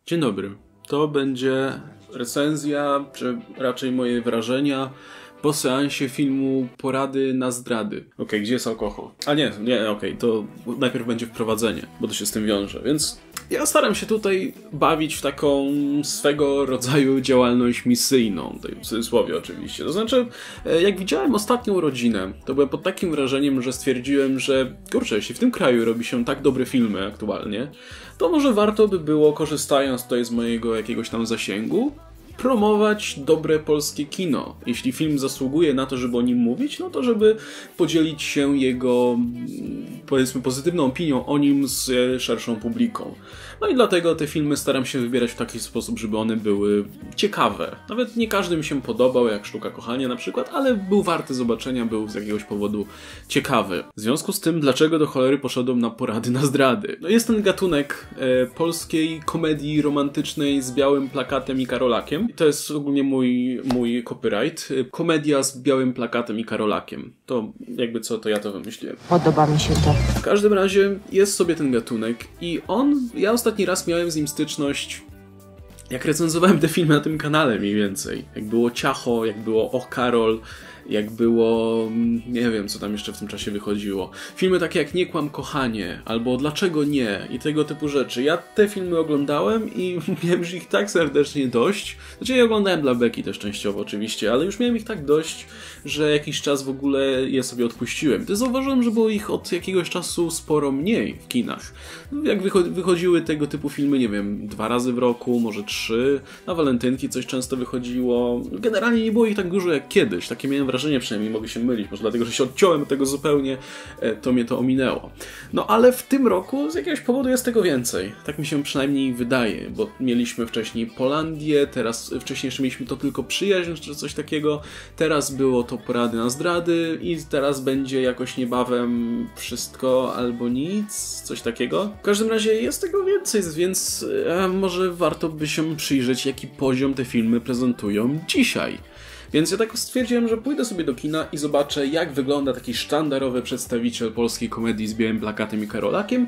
Dzień dobry. To będzie recenzja, czy raczej moje wrażenia po seansie filmu Porady na zdrady. Okej, gdzie jest alkohol? A nie, okej, to najpierw będzie wprowadzenie, bo to się z tym wiąże, więc ja staram się tutaj bawić w taką swego rodzaju działalność misyjną, tutaj w cudzysłowie oczywiście. To znaczy, jak widziałem ostatnią rodzinę, to byłem pod takim wrażeniem, że stwierdziłem, że kurczę, jeśli w tym kraju robi się tak dobre filmy aktualnie, to może warto by było, korzystając tutaj z mojego jakiegoś tam zasięgu, promować dobre polskie kino. Jeśli film zasługuje na to, żeby o nim mówić, no to żeby podzielić się jego, powiedzmy, pozytywną opinią o nim z szerszą publiką. No i dlatego te filmy staram się wybierać w taki sposób, żeby one były ciekawe. Nawet nie każdy mi się podobał, jak Sztuka Kochania na przykład, ale był warty zobaczenia, był z jakiegoś powodu ciekawy. W związku z tym, dlaczego do cholery poszedłem na Porady na zdrady? No jest ten gatunek polskiej komedii romantycznej z białym plakatem i karolakiem. I to jest ogólnie mój copyright. Komedia z białym plakatem i karolakiem. To jakby co, to ja to wymyśliłem. Podoba mi się to. W każdym razie jest sobie ten gatunek i ja ostatni raz miałem z nim styczność, jak recenzowałem te filmy na tym kanale mniej więcej. Jak było Ciacho, jak było Och Karol, jak było, nie wiem co tam jeszcze w tym czasie wychodziło. Filmy takie jak Nie kłam kochanie, albo Dlaczego nie i tego typu rzeczy. Ja te filmy oglądałem i miałem już ich tak serdecznie dość. Znaczy ja oglądałem dla beki też częściowo oczywiście, ale już miałem ich tak dość, że jakiś czas w ogóle je sobie odpuściłem. To zauważyłem, że było ich od jakiegoś czasu sporo mniej w kinach. Jak wychodziły tego typu filmy, nie wiem, 2 razy w roku, może 3. Na walentynki coś często wychodziło. Generalnie nie było ich tak dużo jak kiedyś. Takie miałem wrażenie, przynajmniej mogę się mylić. Może dlatego, że się odciąłem od tego zupełnie, to mnie to ominęło. No ale w tym roku z jakiegoś powodu jest tego więcej. Tak mi się przynajmniej wydaje, bo mieliśmy wcześniej Polandię, teraz wcześniej jeszcze mieliśmy To tylko przyjaźń, czy coś takiego. Teraz było to Porady na zdrady i teraz będzie jakoś niebawem Wszystko albo nic, coś takiego. W każdym razie jest tego więcej, więc może warto by się przyjrzeć, jaki poziom te filmy prezentują dzisiaj. Więc ja tak stwierdziłem, że pójdę sobie do kina i zobaczę, jak wygląda taki sztandarowy przedstawiciel polskiej komedii z białym plakatem i karolakiem.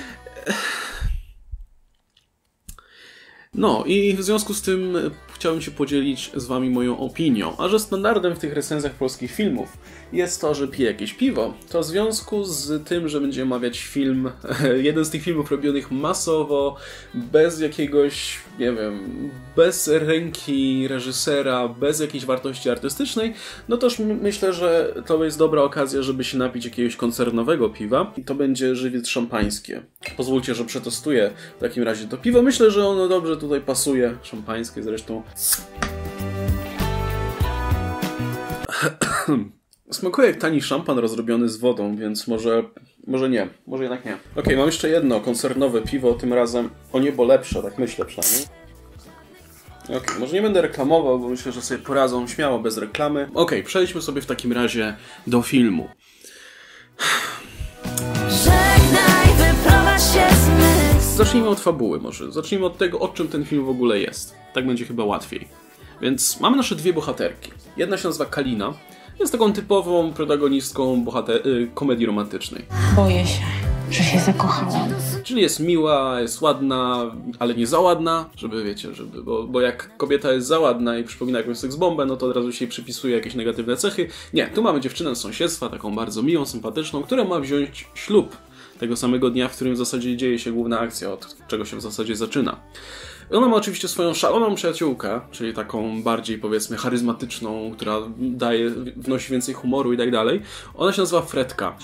No i w związku z tym chciałem się podzielić z wami moją opinią. A że standardem w tych recenzjach polskich filmów jest to, że piję jakieś piwo, to w związku z tym, że będziemy omawiać film, jeden z tych filmów robionych masowo, bez jakiegoś, nie wiem, bez ręki reżysera, bez jakiejś wartości artystycznej, no toż myślę, że to jest dobra okazja, żeby się napić jakiegoś koncernowego piwa i to będzie żywiec szampańskie. Pozwólcie, że przetestuję w takim razie to piwo. Myślę, że ono dobrze tutaj pasuje. Szampańskie zresztą. Smakuje jak tani szampan rozrobiony z wodą, więc może nie. Może jednak nie. Okej, mam jeszcze jedno koncernowe piwo, tym razem o niebo lepsze, tak myślę przynajmniej. Okej, może nie będę reklamował, bo myślę, że sobie poradzą śmiało bez reklamy. Okej, przejdźmy sobie w takim razie do filmu. Zacznijmy od fabuły może. Zacznijmy od tego, o czym ten film w ogóle jest. Tak będzie chyba łatwiej. Więc mamy nasze dwie bohaterki. Jedna się nazywa Kalina. Jest taką typową protagonistką komedii romantycznej. Boję się, że się zakochałam. Czyli jest miła, jest ładna, ale nie za ładna, żeby wiecie, bo jak kobieta jest za ładna i przypomina jakąś seksbombę, no to od razu się jej przypisuje jakieś negatywne cechy. Nie, tu mamy dziewczynę z sąsiedztwa, taką bardzo miłą, sympatyczną, która ma wziąć ślub tego samego dnia, w którym w zasadzie dzieje się główna akcja, od czego się w zasadzie zaczyna. Ona ma oczywiście swoją szaloną przyjaciółkę, czyli taką bardziej, powiedzmy, charyzmatyczną, która wnosi więcej humoru i tak dalej. Ona się nazywa Fredka.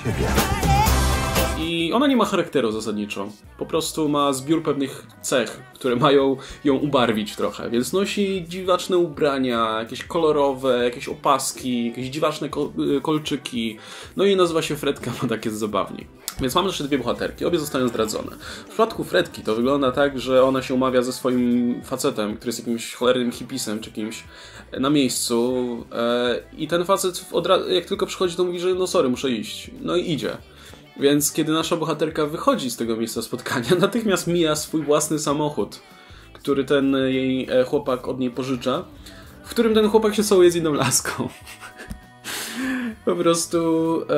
I ona nie ma charakteru zasadniczo. Po prostu ma zbiór pewnych cech, które mają ją ubarwić trochę. Więc nosi dziwaczne ubrania, jakieś kolorowe, jakieś opaski, jakieś dziwaczne kolczyki. No i nazywa się Fredka, bo tak jest zabawniej. Więc mamy jeszcze dwie bohaterki, obie zostają zdradzone. W przypadku Fredki to wygląda tak, że ona się umawia ze swoim facetem, który jest jakimś cholernym hipisem czy kimś na miejscu. I ten facet jak tylko przychodzi, to mówi, że no sorry, muszę iść. No i idzie. Więc kiedy nasza bohaterka wychodzi z tego miejsca spotkania, natychmiast mija swój własny samochód, który ten jej chłopak od niej pożycza, w którym ten chłopak się całuje z inną laską. Po prostu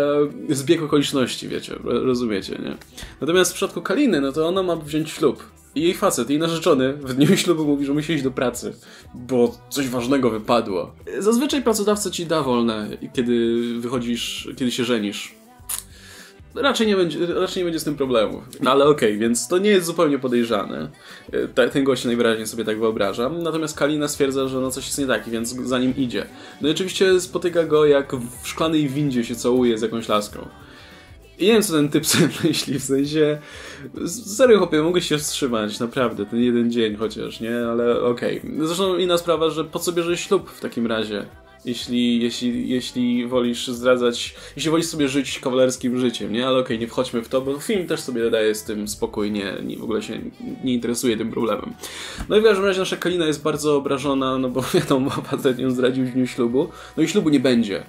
zbieg okoliczności, wiecie, rozumiecie, nie? Natomiast w przypadku Kaliny, no to ona ma wziąć ślub I jej facet, jej narzeczony w dniu ślubu mówi, że musi iść do pracy, bo coś ważnego wypadło. Zazwyczaj pracodawca ci da wolne, kiedy wychodzisz, kiedy się żenisz. Raczej nie będzie z tym problemów. No ale okej, więc to nie jest zupełnie podejrzane. Ten gość najwyraźniej sobie tak wyobraża. Natomiast Kalina stwierdza, że no coś jest nie tak, więc za nim idzie. No i oczywiście spotyka go, jak w szklanej windzie się całuje z jakąś laską. I nie wiem, co ten typ sobie myśli, w sensie... Serio, chłopie, mogę się wstrzymać, naprawdę, ten jeden dzień chociaż, nie? Ale okej. Zresztą inna sprawa, że po co bierzesz ślub w takim razie? Jeśli wolisz zdradzać, jeśli wolisz sobie żyć kawalerskim życiem, nie? Ale okej, nie wchodźmy w to, bo film też sobie daje z tym spokój, w ogóle się nie interesuje tym problemem. No i w każdym razie nasza Kalina jest bardzo obrażona, no bo wiadomo, facet ją zdradził w dniu ślubu, no i ślubu nie będzie.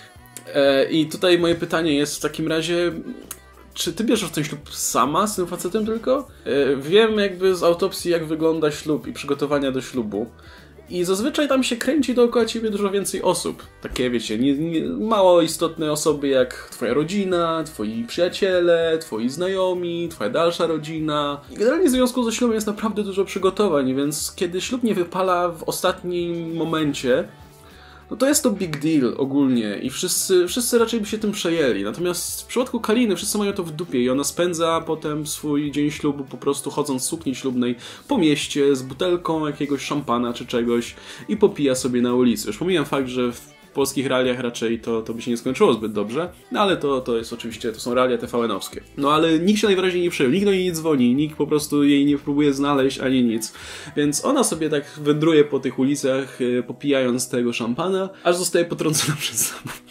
I tutaj moje pytanie jest w takim razie, czy ty bierzesz ten ślub sama z tym facetem tylko? Wiem jakby z autopsji, jak wygląda ślub i przygotowania do ślubu. I zazwyczaj tam się kręci dookoła ciebie dużo więcej osób. Takie, wiecie, mało istotne osoby jak twoja rodzina, twoi przyjaciele, twoi znajomi, twoja dalsza rodzina. I generalnie w związku ze ślubem jest naprawdę dużo przygotowań, więc kiedy ślub nie wypala w ostatnim momencie, no to jest to big deal ogólnie i wszyscy raczej by się tym przejęli. Natomiast w przypadku Kaliny wszyscy mają to w dupie i ona spędza potem swój dzień ślubu po prostu chodząc w sukni ślubnej po mieście z butelką jakiegoś szampana czy czegoś i popija sobie na ulicy. Już pomijam fakt, że w polskich realiach raczej to by się nie skończyło zbyt dobrze, no ale to jest oczywiście, to są realia TVN-owskie. No ale nikt się najwyraźniej nie przejął, nikt do niej nie dzwoni, nikt po prostu jej nie próbuje znaleźć ani nic. Więc ona sobie tak wędruje po tych ulicach, popijając tego szampana, aż zostaje potrącona przez samochód.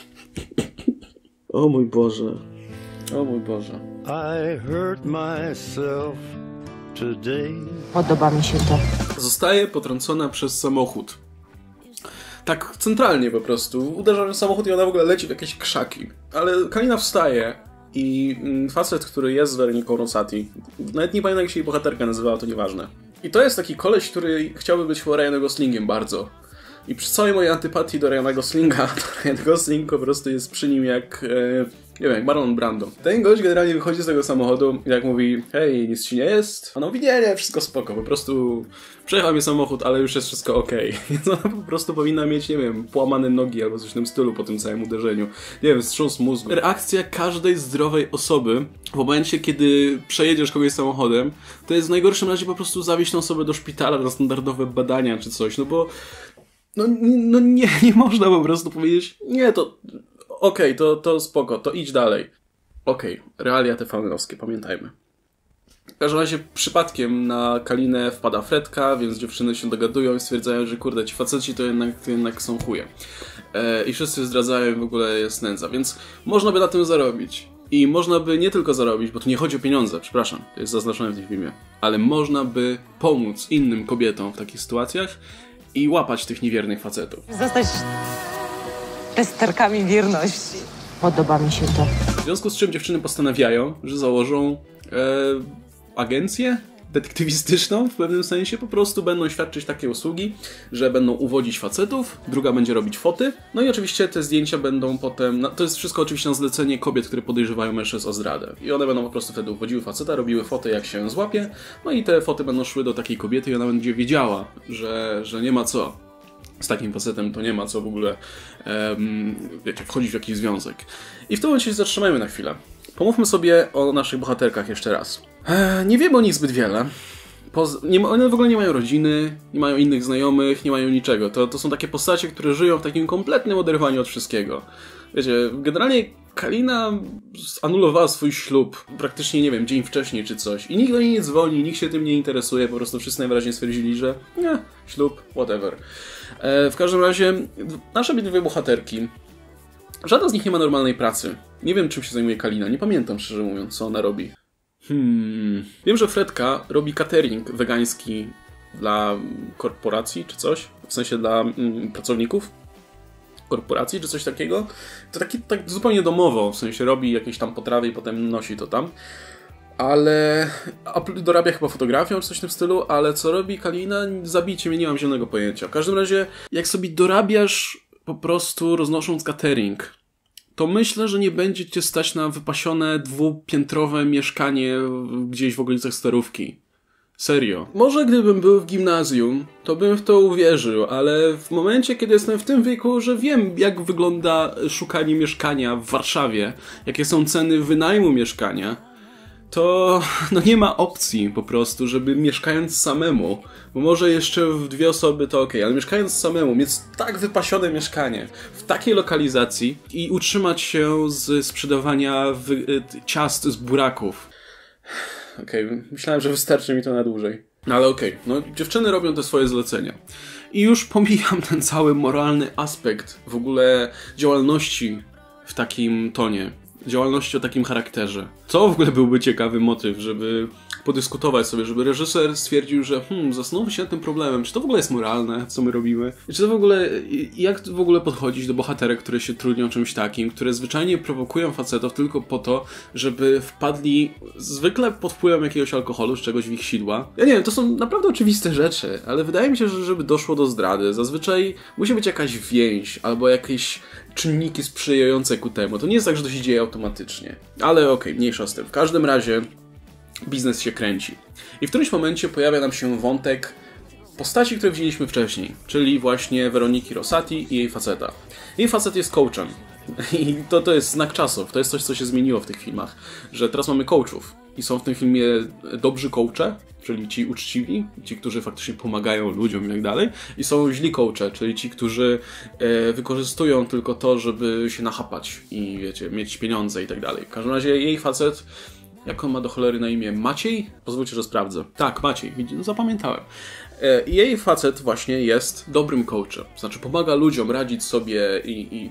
O mój Boże. O mój Boże. I hurt myself today. Podoba mi się to. Zostaje potrącona przez samochód. Tak centralnie po prostu. Uderza w samochód i ona w ogóle leci w jakieś krzaki. Ale Kalina wstaje i facet, który jest z Weroniką Rosati, nawet nie pamiętam jak się jej bohaterka nazywała, to nieważne. I to jest taki koleś, który chciałby być Ryanem Goslingiem bardzo. I przy całej mojej antypatii do Ryana Goslinga, to Ryan Gosling po prostu jest przy nim jak... nie wiem, jak Marlon Brando. Ten gość generalnie wychodzi z tego samochodu i jak mówi, hej, nic ci nie jest? Ona mówi, nie, wszystko spoko, po prostu przejechał mnie samochód, ale już jest wszystko okej. Więc ona po prostu powinna mieć, nie wiem, połamane nogi albo coś w tym stylu po tym całym uderzeniu. Nie wiem, wstrząs mózgu. Reakcja każdej zdrowej osoby w momencie, kiedy przejedziesz kogoś samochodem, to jest w najgorszym razie po prostu zawieźć tą osobę do szpitala na standardowe badania czy coś, no bo nie można po prostu powiedzieć, nie, to okej, to spoko, to idź dalej. Okej, realia TVN-owskie, pamiętajmy. W każdym razie przypadkiem na Kalinę wpada Fredka, więc dziewczyny się dogadują i stwierdzają, że kurde, ci faceci to jednak są chuje. I wszyscy zdradzają, w ogóle jest nędza, więc można by na tym zarobić. I można by nie tylko zarobić, bo tu nie chodzi o pieniądze, przepraszam, to jest zaznaczone w tym filmie, ale można by pomóc innym kobietom w takich sytuacjach i łapać tych niewiernych facetów. Zostać testerkami wierności. Podoba mi się to. W związku z czym dziewczyny postanawiają, że założą agencję detektywistyczną w pewnym sensie. Po prostu będą świadczyć takie usługi, że będą uwodzić facetów, druga będzie robić foty. No i oczywiście te zdjęcia będą potem... to jest wszystko oczywiście na zlecenie kobiet, które podejrzewają mężczyzn o zdradę. I one będą po prostu wtedy uwodziły faceta, robiły foty jak się złapie. No i te foty będą szły do takiej kobiety i ona będzie wiedziała, że nie ma co. Z takim facetem to nie ma co w ogóle wiecie, wchodzić w jakiś związek. I w tym momencie się zatrzymajmy na chwilę. Pomówmy sobie o naszych bohaterkach jeszcze raz. Nie wiemy o nich zbyt wiele. One w ogóle nie mają rodziny, nie mają innych znajomych, nie mają niczego. To są takie postacie, które żyją w takim kompletnym oderwaniu od wszystkiego. Wiecie, generalnie Kalina anulowała swój ślub praktycznie, nie wiem, dzień wcześniej czy coś. I nikt do niej nie dzwoni, nikt się tym nie interesuje, po prostu wszyscy najwyraźniej stwierdzili, że nie, ślub, whatever. W każdym razie, nasze dwie bohaterki, żadna z nich nie ma normalnej pracy. Nie wiem, czym się zajmuje Kalina, nie pamiętam szczerze mówiąc, co ona robi. Wiem, że Fredka robi catering wegański dla korporacji czy coś, w sensie dla pracowników korporacji czy coś takiego. To tak zupełnie domowo, w sensie robi jakieś tam potrawy i potem nosi to tam. Ale dorabia chyba fotografią czy coś w tym stylu, ale co robi Kalina? Zabicie mnie, nie mam zielonego pojęcia. W każdym razie, jak sobie dorabiasz po prostu roznosząc catering, to myślę, że nie będzie cię stać na wypasione dwupiętrowe mieszkanie gdzieś w okolicach Starówki. Serio. Może gdybym był w gimnazjum, to bym w to uwierzył, ale w momencie, kiedy jestem w tym wieku, że wiem, jak wygląda szukanie mieszkania w Warszawie, jakie są ceny wynajmu mieszkania, to no nie ma opcji po prostu, żeby mieszkając samemu, bo może jeszcze w 2 osoby to okej, ale mieszkając samemu, mieć tak wypasione mieszkanie w takiej lokalizacji i utrzymać się z sprzedawania ciast z buraków. Okej, myślałem, że wystarczy mi to na dłużej. No ale okej, no dziewczyny robią te swoje zlecenia. I już pomijam ten cały moralny aspekt w ogóle działalności w takim tonie. Działalności o takim charakterze. Co w ogóle byłby ciekawy motyw, żeby podyskutować sobie, żeby reżyser stwierdził, że zastanówmy się nad tym problemem, czy to w ogóle jest moralne, co my robimy? Czy to w ogóle, jak w ogóle podchodzić do bohaterek, które się trudnią czymś takim, które zwyczajnie prowokują facetów tylko po to, żeby wpadli zwykle pod wpływem jakiegoś alkoholu, czy czegoś w ich sidła. Ja nie wiem, to są naprawdę oczywiste rzeczy, ale wydaje mi się, że żeby doszło do zdrady, zazwyczaj musi być jakaś więź, albo jakieś czynniki sprzyjające ku temu. To nie jest tak, że to się dzieje automatycznie. Ale okej, mniejsza z tym. W każdym razie biznes się kręci. I w którymś momencie pojawia nam się wątek postaci, które widzieliśmy wcześniej, czyli właśnie Weroniki Rosati i jej faceta. Jej facet jest coachem. I to jest znak czasów. To jest coś, co się zmieniło w tych filmach. Że teraz mamy coachów. I są w tym filmie dobrzy coache, czyli ci uczciwi, ci, którzy faktycznie pomagają ludziom i tak dalej. I są źli coache, czyli ci, którzy wykorzystują tylko to, żeby się nachapać i wiecie, mieć pieniądze i tak dalej. W każdym razie jej facet, jak on ma do cholery na imię? Maciej? Pozwólcie, że sprawdzę. Tak, Maciej. No, zapamiętałem. Jej facet właśnie jest dobrym coachem. Znaczy pomaga ludziom radzić sobie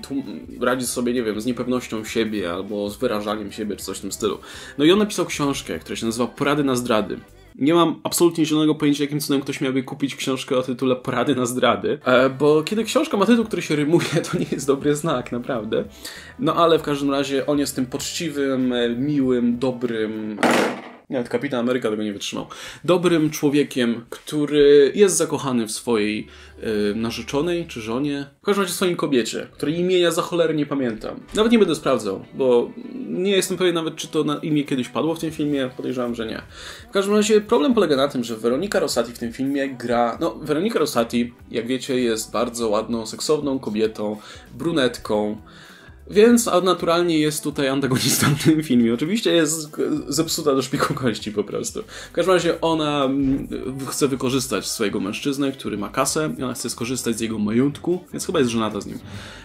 radzić sobie, nie wiem, z niepewnością siebie albo z wyrażaniem siebie czy coś w tym stylu. No i on napisał książkę, która się nazywa Porady na zdrady. Nie mam absolutnie zielonego pojęcia, jakim cudem ktoś miałby kupić książkę o tytule Porady na zdrady, bo kiedy książka ma tytuł, który się rymuje, to nie jest dobry znak, naprawdę. No ale w każdym razie on jest tym poczciwym, miłym, dobrym... Nawet Kapitan Ameryka tego nie wytrzymał. Dobrym człowiekiem, który jest zakochany w swojej narzeczonej czy żonie. W każdym razie w swoim kobiecie, której imienia za cholerę nie pamiętam. Nawet nie będę sprawdzał, bo nie jestem pewien nawet, czy to imię kiedyś padło w tym filmie. Podejrzewam, że nie. W każdym razie problem polega na tym, że Weronika Rosati w tym filmie gra... No, Weronika Rosati, jak wiecie, jest bardzo ładną, seksowną kobietą, brunetką. Więc naturalnie jest tutaj antagonistą w tym filmie. Oczywiście jest zepsuta do szpiku kości po prostu. W każdym razie ona chce wykorzystać swojego mężczyznę, który ma kasę i ona chce skorzystać z jego majątku, więc chyba jest żonata z nim.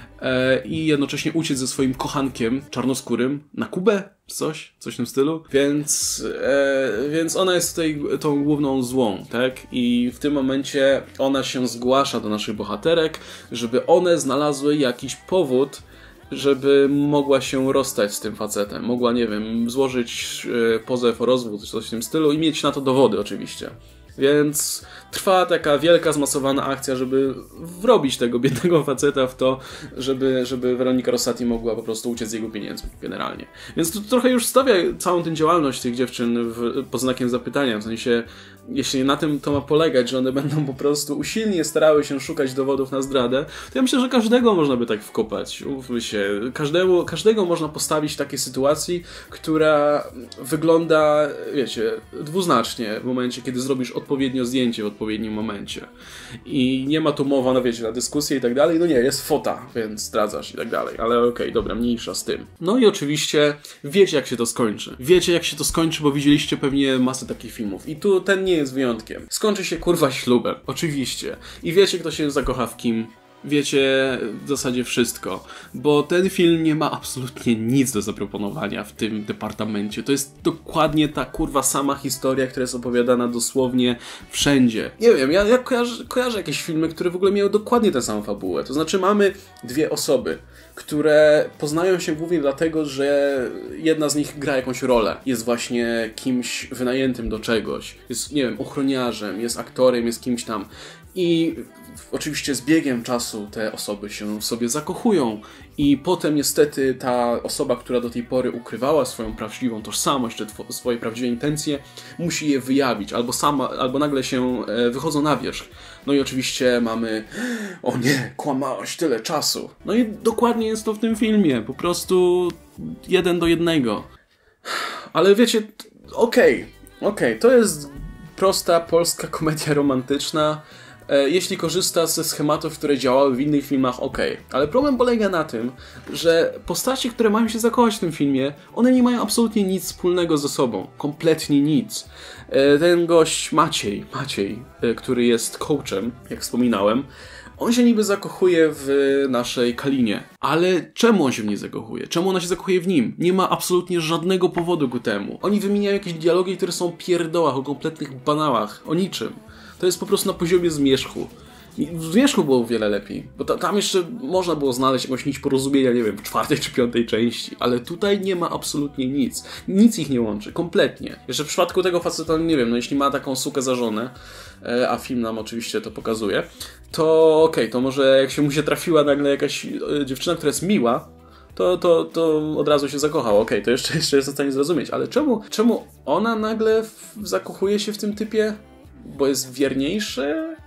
I jednocześnie uciec ze swoim kochankiem czarnoskórym na Kubę, coś w tym stylu. Więc ona jest tutaj tą główną złą, tak? I w tym momencie ona się zgłasza do naszych bohaterek, żeby one znalazły jakiś powód, żeby mogła się rozstać z tym facetem. Mogła, nie wiem, złożyć pozew o rozwód, czy coś w tym stylu i mieć na to dowody oczywiście. Więc trwa taka wielka, zmasowana akcja, żeby wrobić tego biednego faceta w to, żeby Weronika Rosati mogła po prostu uciec z jego pieniędzmi, generalnie. Więc to trochę już stawia całą tę działalność tych dziewczyn pod znakiem zapytania, w sensie, jeśli na tym to ma polegać, że one będą po prostu usilnie starały się szukać dowodów na zdradę, to ja myślę, że każdego można by tak wkopać. Umówmy się, każdego można postawić w takiej sytuacji, która wygląda, wiecie, dwuznacznie w momencie, kiedy zrobisz odpowiednio zdjęcie w odpowiednim momencie. I nie ma tu mowa, no wiecie, na dyskusję i tak dalej. No nie, jest fota, więc zdradzasz i tak dalej. Ale okej, dobra, mniejsza z tym. No i oczywiście wiecie, jak się to skończy. Wiecie, jak się to skończy, bo widzieliście pewnie masę takich filmów. I tu ten nie jest wyjątkiem. Skończy się kurwa ślubem. Oczywiście. I wiecie, kto się zakocha w kim. Wiecie w zasadzie wszystko, bo ten film nie ma absolutnie nic do zaproponowania w tym departamencie. To jest dokładnie ta kurwa sama historia, która jest opowiadana dosłownie wszędzie. Nie wiem, ja kojarzę jakieś filmy, które w ogóle miały dokładnie tę samą fabułę. To znaczy mamy dwie osoby, które poznają się głównie dlatego, że jedna z nich gra jakąś rolę. Jest właśnie kimś wynajętym do czegoś. Jest, nie wiem, ochroniarzem, jest aktorem, jest kimś tam. I oczywiście z biegiem czasu te osoby się w sobie zakochują i potem niestety ta osoba, która do tej pory ukrywała swoją prawdziwą tożsamość czy swoje prawdziwe intencje, musi je wyjawić, albo nagle się wychodzą na wierzch. No i oczywiście mamy, o nie, kłamałaś tyle czasu. No i dokładnie jest to w tym filmie, po prostu 1:1. Ale wiecie, okej, to jest prosta polska komedia romantyczna. Jeśli korzysta ze schematów, które działały w innych filmach, okej. Ale problem polega na tym, że postacie, które mają się zakochać w tym filmie, one nie mają absolutnie nic wspólnego ze sobą. Kompletnie nic. Ten gość Maciej, który jest coachem, jak wspominałem, on się niby zakochuje w naszej Kalinie. Ale czemu on się w niej zakochuje? Czemu ona się zakochuje w nim? Nie ma absolutnie żadnego powodu ku temu. Oni wymieniają jakieś dialogi, które są pierdołach, o kompletnych banałach, o niczym. To jest po prostu na poziomie zmierzchu. W zmierzchu było o wiele lepiej, bo tam jeszcze można było znaleźć jakąś nić porozumienia, nie wiem, w 4. czy 5. części, ale tutaj nie ma absolutnie nic. Nic ich nie łączy, kompletnie. Jeszcze w przypadku tego faceta, nie wiem, no jeśli ma taką sukę za żonę, a film nam oczywiście to pokazuje, to okej, to może jak się mu się trafiła nagle jakaś dziewczyna, która jest miła, to od razu się zakochał. Okej, to jeszcze jest w stanie zrozumieć, ale czemu ona nagle zakochuje się w tym typie? Bo jest wierniejszy?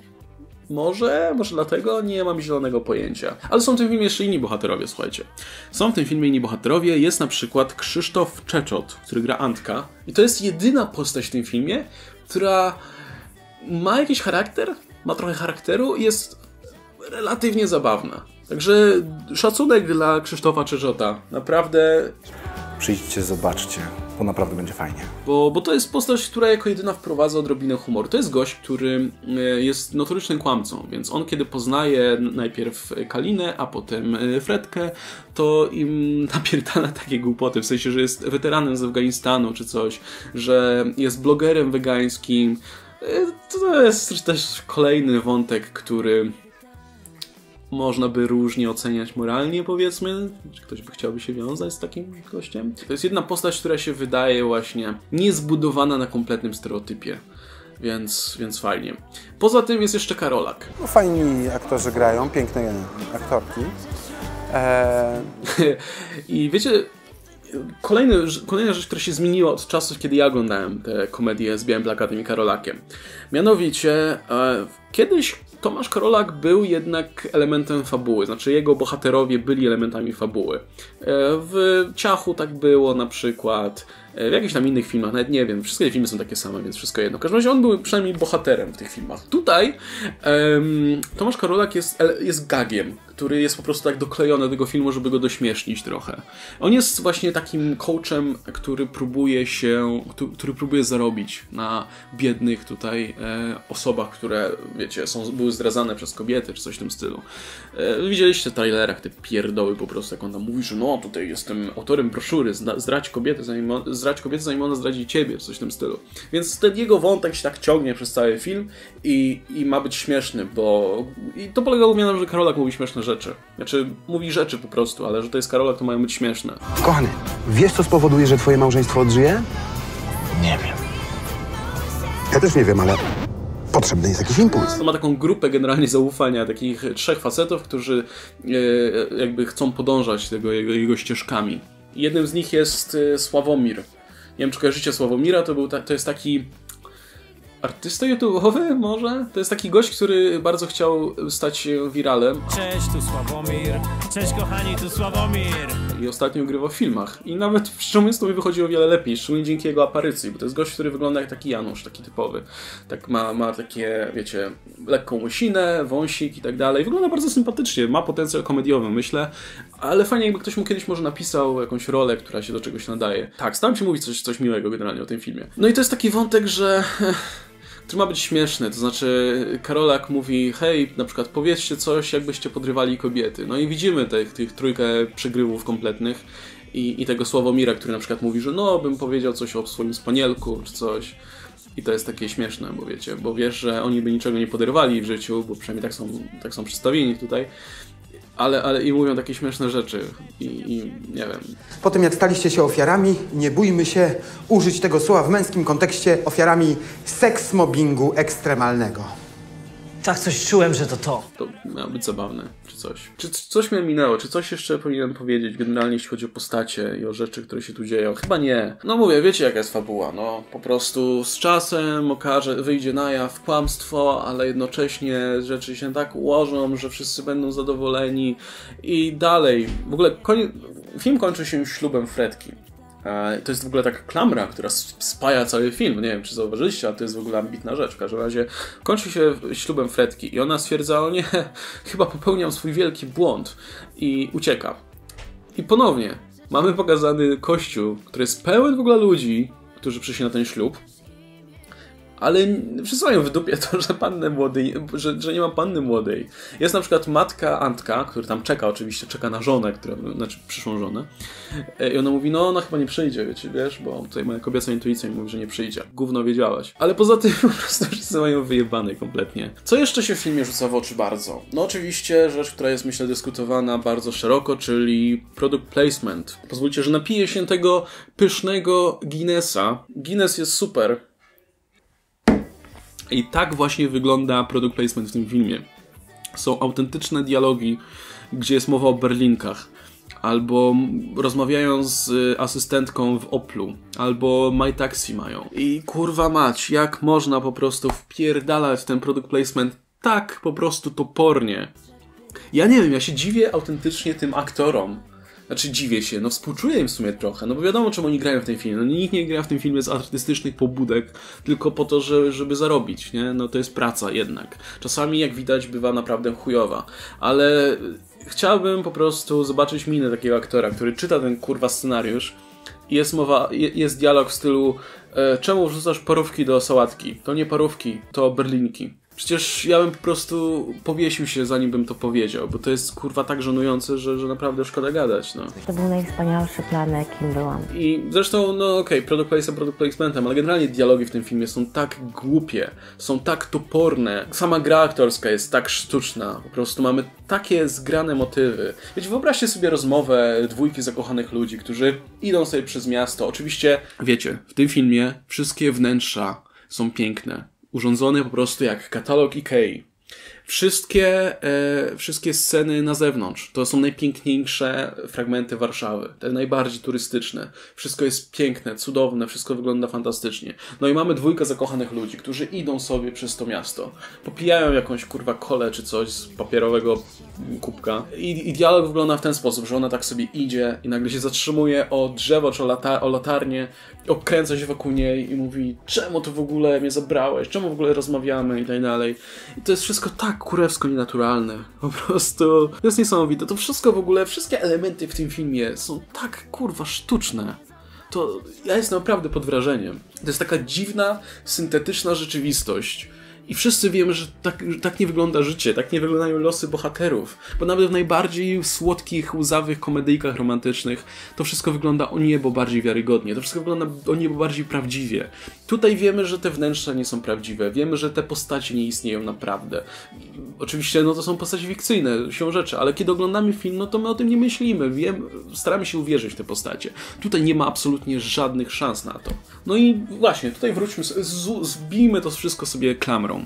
Może dlatego? Nie mam zielonego pojęcia. Ale są w tym filmie jeszcze inni bohaterowie, słuchajcie. Są w tym filmie inni bohaterowie. Jest na przykład Krzysztof Czeczot, który gra Antka. I to jest jedyna postać w tym filmie, która ma jakiś charakter, ma trochę charakteru i jest relatywnie zabawna. Także szacunek dla Krzysztofa Czeczota. Naprawdę... Przyjdźcie, zobaczcie, bo naprawdę będzie fajnie. Bo to jest postać, która jako jedyna wprowadza odrobinę humoru. To jest gość, który jest notorycznym kłamcą, więc on kiedy poznaje najpierw Kalinę, a potem Fredkę, to im napierdala takie głupoty, w sensie, że jest weteranem z Afganistanu czy coś, że jest blogerem wegańskim. To jest też kolejny wątek, który... można by różnie oceniać moralnie, powiedzmy. Czy ktoś by chciałby się wiązać z takim gościem? To jest jedna postać, która się wydaje właśnie niezbudowana na kompletnym stereotypie. Więc fajnie. Poza tym jest jeszcze Karolak. No, fajni aktorzy grają, piękne aktorki. I wiecie, kolejna rzecz, która się zmieniła od czasów, kiedy ja oglądałem te komedie z Białym Plakatem i Karolakiem. Mianowicie, kiedyś Tomasz Karolak był jednak elementem fabuły, znaczy jego bohaterowie byli elementami fabuły. W Ciachu tak było na przykład, w jakichś tam innych filmach, nawet nie wiem, wszystkie filmy są takie same, więc wszystko jedno. W każdym razie on był przynajmniej bohaterem w tych filmach. Tutaj Tomasz Karolak jest gagiem, który jest po prostu tak doklejony do tego filmu, żeby go dośmiesznić trochę. On jest właśnie takim coachem, który próbuje zarobić na biednych tutaj osobach, które, wiecie, były zdradzane przez kobiety, czy coś w tym stylu. Widzieliście w trailerach te pierdoły po prostu, jak on tam mówi, że no, tutaj jestem autorem broszury, zdradź kobietę, zanim ona zdradzi ciebie, czy coś w tym stylu. Więc ten jego wątek się tak ciągnie przez cały film i ma być śmieszny, bo... I to polega głównie na tym, że Karolak mówi śmieszne rzeczy. Znaczy, mówi rzeczy po prostu, ale że to jest Karolak, to mają być śmieszne. Kochany, wiesz, co spowoduje, że twoje małżeństwo odżyje? Nie wiem. Ja też nie wiem, ale potrzebny jest jakiś impuls. To ma taką grupę generalnie zaufania, takich 3 facetów, którzy jakby chcą podążać jego ścieżkami. Jednym z nich jest Sławomir. Nie wiem, czy kojarzycie Sławomira, to jest taki artysta YouTube'owy może? To jest taki gość, który bardzo chciał stać się wiralem. Cześć, tu Sławomir. Cześć kochani, tu Sławomir. I ostatnio grywa w filmach. I nawet szczerze mówiąc to mi wychodzi o wiele lepiej, szczególnie dzięki jego aparycji, bo to jest gość, który wygląda jak taki Janusz, taki typowy. Tak ma takie, wiecie, lekką łysinę, wąsik i tak dalej. Wygląda bardzo sympatycznie, ma potencjał komediowy, myślę, ale fajnie jakby ktoś mu kiedyś może napisał jakąś rolę, która się do czegoś nadaje. Tak, staram się mówić coś miłego generalnie o tym filmie. No i to jest taki wątek, że... który ma być śmieszny, to znaczy Karolak mówi, hej, na przykład powiedzcie coś, jakbyście podrywali kobiety. No i widzimy tych 3 przegrywów kompletnych i tego Sławomira, który na przykład mówi, że no, bym powiedział coś o swoim spanielku, czy coś. I to jest takie śmieszne, bo wiecie, bo wiesz, że oni by niczego nie podrywali w życiu, bo przynajmniej tak są przedstawieni tutaj. Ale i mówią takie śmieszne rzeczy i nie wiem. Po tym jak staliście się ofiarami, nie bójmy się użyć tego słowa w męskim kontekście, ofiarami seks-mobbingu ekstremalnego. Tak, coś czułem, że to. To miało być zabawne, czy coś. Czy coś mnie minęło, czy coś jeszcze powinienem powiedzieć generalnie, jeśli chodzi o postacie i o rzeczy, które się tu dzieją? Chyba nie. No mówię, wiecie jaka jest fabuła, no. Po prostu z czasem wyjdzie na jaw kłamstwo, ale jednocześnie rzeczy się tak ułożą, że wszyscy będą zadowoleni i dalej. W ogóle film kończy się ślubem Fredki. To jest w ogóle taka klamra, która spaja cały film. Nie wiem, czy zauważyliście, ale to jest w ogóle ambitna rzecz. W każdym razie kończy się ślubem Fredki i ona stwierdza, o nie, chyba popełniam swój wielki błąd i ucieka. I ponownie mamy pokazany kościół, który jest pełen w ogóle ludzi, którzy przyszli na ten ślub, ale wszyscy mają w dupie to, że panny młodej, że nie ma panny młodej. Jest na przykład matka Antka, który tam czeka oczywiście, czeka na żonę, znaczy przyszłą żonę. I ona mówi, no ona chyba nie przyjdzie, wiesz, bo tutaj moja kobieca intuicja mi mówi, że nie przyjdzie. Gówno wiedziałaś. Ale poza tym po prostu wszyscy mają wyjebane kompletnie. Co jeszcze się w filmie rzuca w oczy bardzo? No oczywiście rzecz, która jest myślę dyskutowana bardzo szeroko, czyli product placement. Pozwólcie, że napiję się tego pysznego Guinnessa. Guinness jest super. I tak właśnie wygląda product placement w tym filmie. Są autentyczne dialogi, gdzie jest mowa o berlinkach, albo rozmawiają z asystentką w Oplu, albo My Taxi mają. I kurwa mać, jak można po prostu wpierdalać ten product placement tak po prostu topornie. Ja nie wiem, ja się dziwię autentycznie tym aktorom. Znaczy dziwię się, no współczuję im w sumie trochę, no bo wiadomo czemu oni grają w tym filmie. No nikt nie gra w tym filmie z artystycznych pobudek, tylko po to, żeby zarobić, nie? No to jest praca jednak. Czasami jak widać bywa naprawdę chujowa, ale chciałbym po prostu zobaczyć minę takiego aktora, który czyta ten kurwa scenariusz i jest dialog w stylu czemu wrzucasz parówki do sałatki? To nie parówki, to berlinki. Przecież ja bym po prostu powiesił się, zanim bym to powiedział, bo to jest kurwa tak żenujące, że naprawdę szkoda gadać, no. To był najwspanialszy plan, jakim byłam. I zresztą, no okej, product placementem, ale generalnie dialogi w tym filmie są tak głupie, są tak toporne, sama gra aktorska jest tak sztuczna, po prostu mamy takie zgrane motywy. Wiecie, wyobraźcie sobie rozmowę dwójki zakochanych ludzi, którzy idą sobie przez miasto. Oczywiście, wiecie, w tym filmie wszystkie wnętrza są piękne. Urządzony po prostu jak katalog Ikei. Wszystkie sceny na zewnątrz to są najpiękniejsze fragmenty Warszawy, te najbardziej turystyczne. Wszystko jest piękne, cudowne, wszystko wygląda fantastycznie. No i mamy dwójkę zakochanych ludzi, którzy idą sobie przez to miasto. Popijają jakąś kurwa kolę czy coś z papierowego kubka. I dialog wygląda w ten sposób, że ona tak sobie idzie i nagle się zatrzymuje o drzewo czy o latarnię, obkręca się wokół niej i mówi, czemu tu w ogóle mnie zabrałeś, czemu w ogóle rozmawiamy i tak dalej. I to jest wszystko tak kurewsko nienaturalne. Po prostu to jest niesamowite. To wszystko w ogóle, wszystkie elementy w tym filmie są tak kurwa sztuczne. To ja jestem naprawdę pod wrażeniem. To jest taka dziwna, syntetyczna rzeczywistość. I wszyscy wiemy, że tak nie wygląda życie, tak nie wyglądają losy bohaterów. Bo nawet w najbardziej słodkich, łzawych komedyjkach romantycznych to wszystko wygląda o niebo bardziej wiarygodnie. To wszystko wygląda o niebo bardziej prawdziwie. Tutaj wiemy, że te wnętrza nie są prawdziwe. Wiemy, że te postacie nie istnieją naprawdę. Oczywiście no to są postacie fikcyjne, siłą rzeczy, ale kiedy oglądamy film, no to my o tym nie myślimy. Staramy się uwierzyć w te postacie. Tutaj nie ma absolutnie żadnych szans na to. No i właśnie, tutaj wróćmy, zbijmy to wszystko sobie klamrą.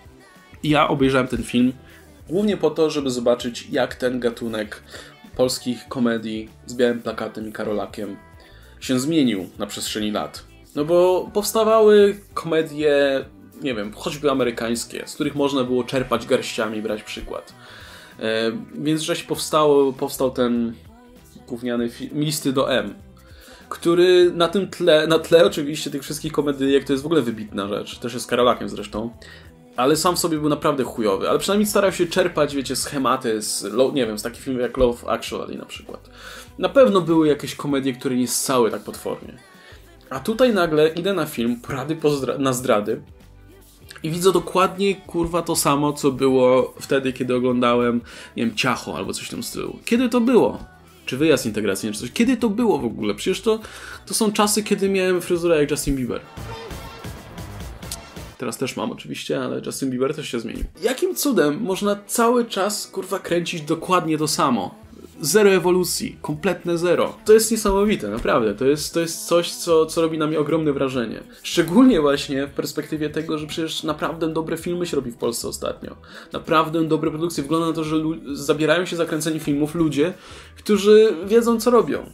Ja obejrzałem ten film głównie po to, żeby zobaczyć, jak ten gatunek polskich komedii z białym plakatem i Karolakiem się zmienił na przestrzeni lat. No bo powstawały komedie, nie wiem, choćby amerykańskie, z których można było czerpać garściami i brać przykład. Więc żeś powstał ten gówniany film Listy do M, który na tle oczywiście tych wszystkich komedyjek to jest w ogóle wybitna rzecz. Też jest z Karolakiem zresztą. Ale sam w sobie był naprawdę chujowy. Ale przynajmniej starał się czerpać, wiecie, schematy z takich filmów jak Love Actually na przykład. Na pewno były jakieś komedie, które nie ssały tak potwornie. A tutaj nagle idę na film Porady na zdrady i widzę dokładnie, kurwa, to samo, co było wtedy, kiedy oglądałem, nie wiem, Ciacho albo coś w tym stylu. Kiedy to było? Czy wyjazd integracyjny, czy coś. Kiedy to było w ogóle? Przecież to są czasy, kiedy miałem fryzurę jak Justin Bieber. Teraz też mam oczywiście, ale Justin Bieber też się zmienił. Jakim cudem można cały czas, kurwa, kręcić dokładnie to samo? Zero ewolucji, kompletne zero. To jest niesamowite, naprawdę. To jest coś, co robi na mnie ogromne wrażenie. Szczególnie właśnie w perspektywie tego, że przecież naprawdę dobre filmy się robi w Polsce ostatnio. Naprawdę dobre produkcje. Wygląda na to, że zabierają się za kręcenie filmów ludzie, którzy wiedzą, co robią.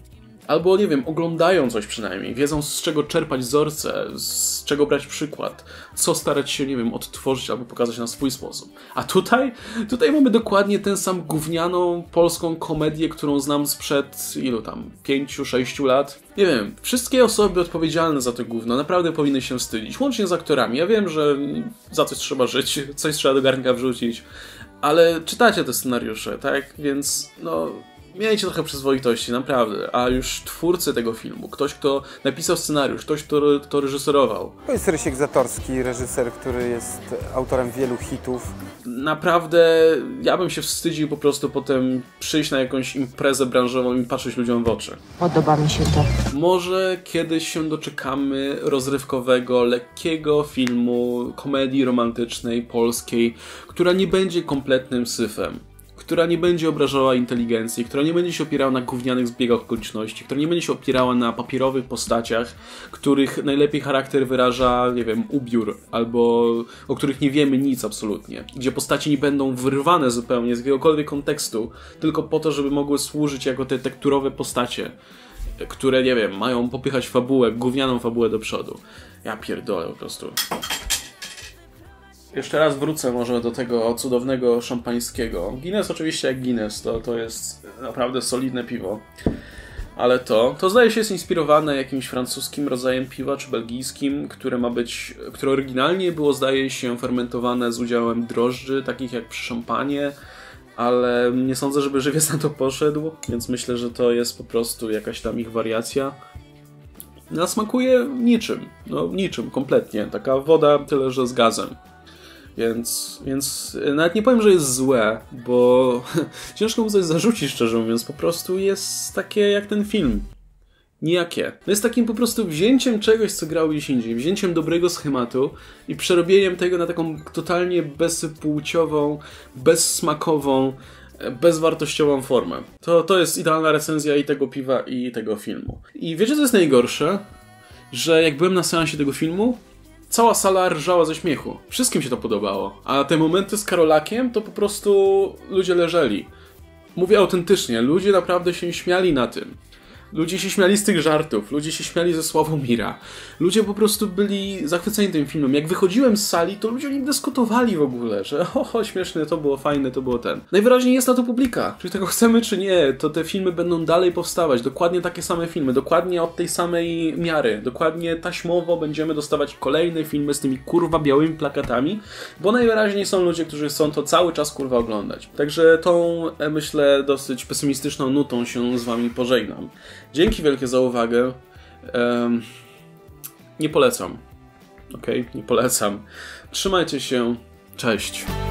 Albo, nie wiem, oglądają coś przynajmniej, wiedzą z czego czerpać wzorce, z czego brać przykład, co starać się, nie wiem, odtworzyć albo pokazać na swój sposób. A tutaj mamy dokładnie tę samą gównianą polską komedię, którą znam sprzed, 5-6 lat. Nie wiem, wszystkie osoby odpowiedzialne za to gówno naprawdę powinny się wstydzić, łącznie z aktorami. Ja wiem, że za coś trzeba żyć, coś trzeba do garnka wrzucić, ale czytacie te scenariusze, tak? Więc, miejcie trochę przyzwoitości, naprawdę. A już twórcy tego filmu, ktoś, kto napisał scenariusz, ktoś, kto reżyserował. To jest Rysiek Zatorski, reżyser, który jest autorem wielu hitów. Naprawdę, ja bym się wstydził po prostu potem przyjść na jakąś imprezę branżową i patrzeć ludziom w oczy. Podoba mi się to. Może kiedyś się doczekamy rozrywkowego, lekkiego filmu, komedii romantycznej, polskiej, która nie będzie kompletnym syfem, która nie będzie obrażała inteligencji, która nie będzie się opierała na gównianych zbiegach okoliczności, która nie będzie się opierała na papierowych postaciach, których najlepiej charakter wyraża, nie wiem, ubiór, albo o których nie wiemy nic absolutnie. Gdzie postaci nie będą wyrwane zupełnie z jakiegokolwiek kontekstu, tylko po to, żeby mogły służyć jako te tekturowe postacie, które, nie wiem, mają popychać fabułę, gównianą fabułę do przodu. Ja pierdolę po prostu. Jeszcze raz wrócę może do tego cudownego szampańskiego. Guinness oczywiście jak Guinness, to jest naprawdę solidne piwo. Ale to zdaje się jest inspirowane jakimś francuskim rodzajem piwa, czy belgijskim, które oryginalnie było, zdaje się, fermentowane z udziałem drożdży, takich jak przy szampanie, ale nie sądzę, żeby żywiec na to poszedł, więc myślę, że to jest po prostu jakaś tam ich wariacja. Smakuje niczym, niczym, kompletnie. Taka woda, tyle że z gazem. Więc nawet nie powiem, że jest złe, bo ciężko mu coś zarzucić, szczerze mówiąc. Po prostu jest takie jak ten film. Nijakie. Jest takim po prostu wzięciem czegoś, co grało gdzieś indziej. Wzięciem dobrego schematu i przerobieniem tego na taką totalnie bezpłciową, bezsmakową, bezwartościową formę. To jest idealna recenzja i tego piwa, i tego filmu. I wiecie, co jest najgorsze? Że jak byłem na seansie tego filmu, cała sala rżała ze śmiechu. Wszystkim się to podobało. A te momenty z Karolakiem to po prostu ludzie leżeli. Mówię autentycznie, ludzie naprawdę się śmiali na tym. Ludzie się śmiali z tych żartów, ludzie się śmiali ze Sławomira. Ludzie po prostu byli zachwyceni tym filmem. Jak wychodziłem z sali, to ludzie nie dyskutowali w ogóle, że śmieszne, to było fajne, to było ten. Najwyraźniej jest na to publika. Czy tego chcemy, czy nie, to te filmy będą dalej powstawać. Dokładnie takie same filmy, dokładnie od tej samej miary. Dokładnie taśmowo będziemy dostawać kolejne filmy z tymi kurwa białymi plakatami, bo najwyraźniej są ludzie, którzy chcą to cały czas kurwa oglądać. Także tą, myślę, dosyć pesymistyczną nutą się z wami pożegnam. Dzięki wielkie za uwagę. Nie polecam. Okej? Nie polecam. Trzymajcie się. Cześć.